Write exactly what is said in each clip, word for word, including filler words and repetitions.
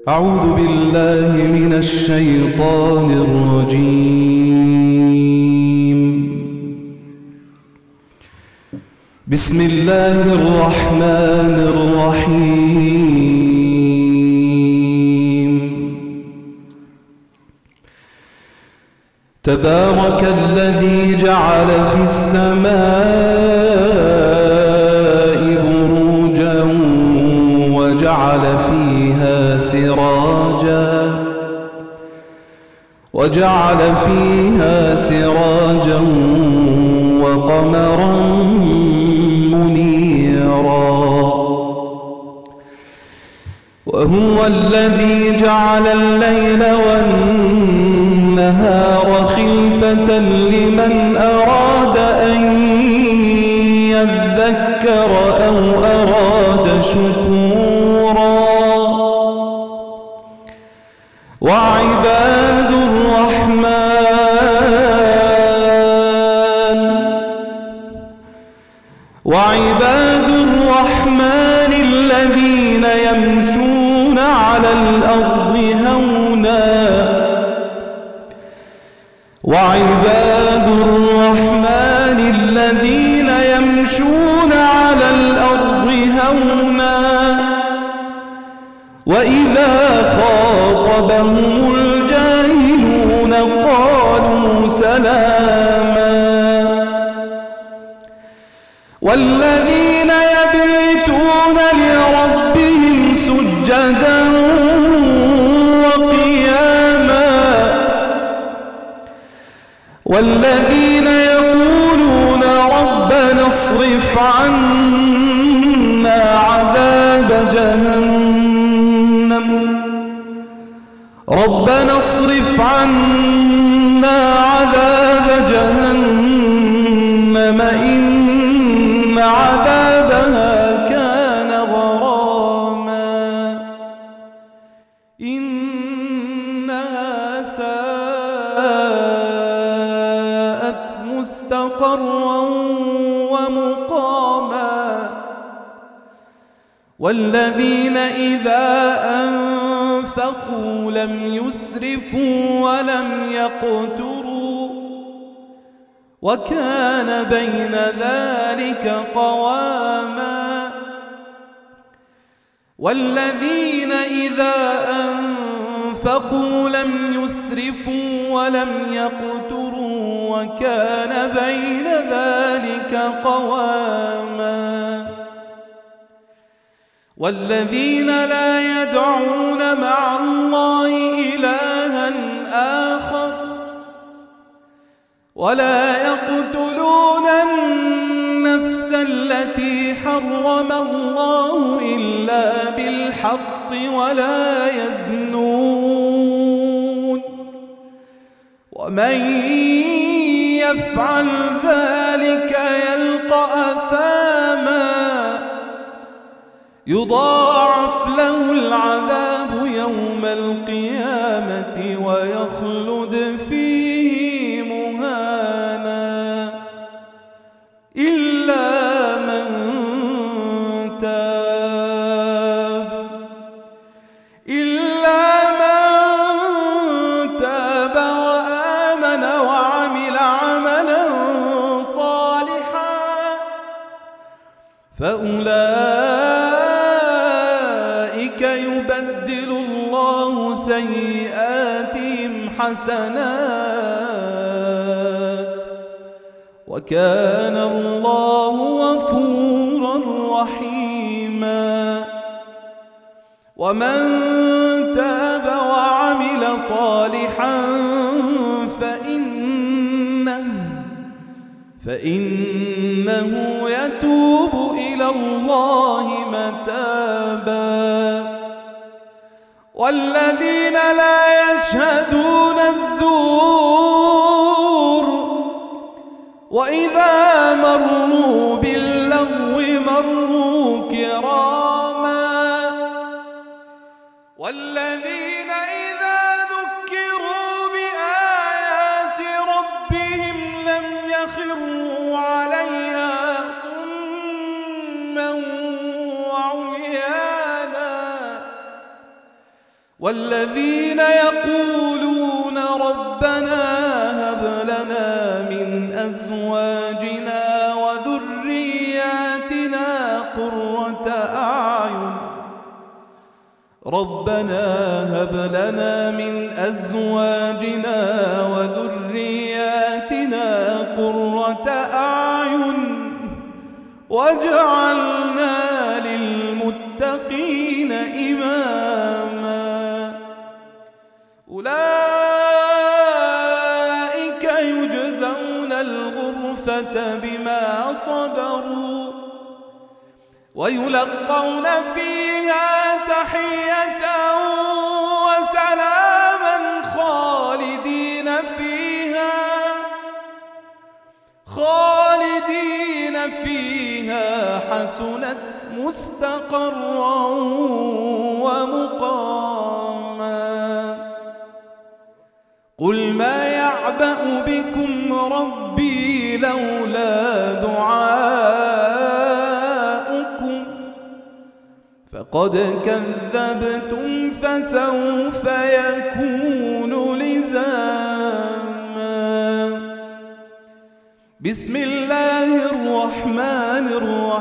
أعوذ بالله من الشيطان الرجيم. بسم الله الرحمن الرحيم. تبارك الذي جعل في السماء بروجا وجعل فيها سراجا وجعل فيها سراجا وقمرا منيرا. وهو الذي جعل الليل والنهار خلفة لمن أراد أن يذكر أو أراد شكورا. وعباد الرحمن وعباد الرحمن الذين يمشون على الأرض هونا وعباد الرحمن الذين يمشون على الأرض هونا وإذا خاطبهم الجاهلون قالوا سلاما. والذين يبيتون لربهم سجدا وقياما والذين يقولون ربنا اصرف عنا عذاب جهنم ربنا اصرف عنا عذاب جهنم إن عذابها كان غراما إنها ساءت مستقرا ومقاما. والذين إذا أنفقوا لم يسرفوا ولم يقتروا وكان بين ذلك قواما. والذين إذا أنفقوا لم يسرفوا ولم يقتروا وكان بين ذلك قواما. والذين لا يدعون مع الله إلها آخر ولا يقتلون النفس التي حرم الله إلا بالحق ولا يزنون ومن يفعل ذلك يلقى أثاما يضاعف له العذاب يوم القيامة ويخلد فيه مهانا إلا من تاب إلا من تاب وآمن وعمل عملا صالحا فأولئك يبدل الله سيئاتهم حسنات وكان الله غفورا رحيما. ومن تاب وعمل صالحا فإنه فإنه يتوب إلى الله متابا. والذين لا يشهدون الزور وإذا مروا باللغو مروا كراما. والذين إذا ذكروا بآيات ربهم لم يخروا عليها صما وعميانا والذين يقولون ربنا هب لنا من أزواجنا وذرياتنا قرة أعين ربنا هب لنا من أزواجنا وذرياتنا قرة أعين واجعلنا للمتقين إماما أولئك يجزون الغرفة بما صبروا ويلقون فيها تحية وسلاما خالدين فيها خالدين فيها حسنت مستقرا ومقاما قل ما يعبأ بكم ربي لولا دعاؤكم فقد كذبتم فسوف يكون لزاما بسم الله الرحمن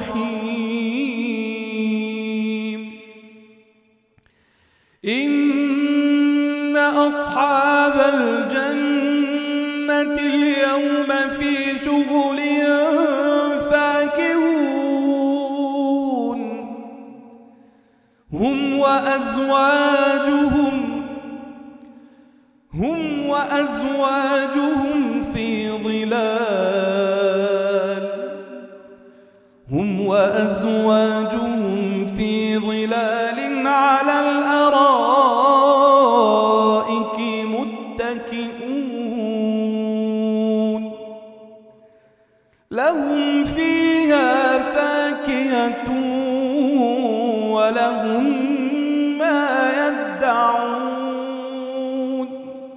الرحيم إن أصحاب الجنة اليوم في شغل فاكهون هم وأزواجهم هم وأزواجهم في ظلال هم وأزواجهم في ظلال على الأرائك متكئون لهم فيها فاكهة ولهم ما يدعون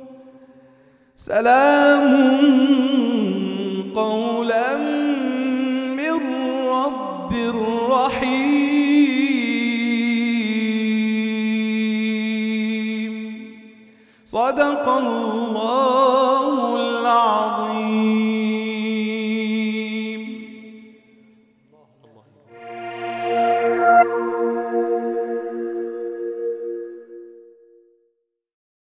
سلام قولا من رب رحيم صدق الله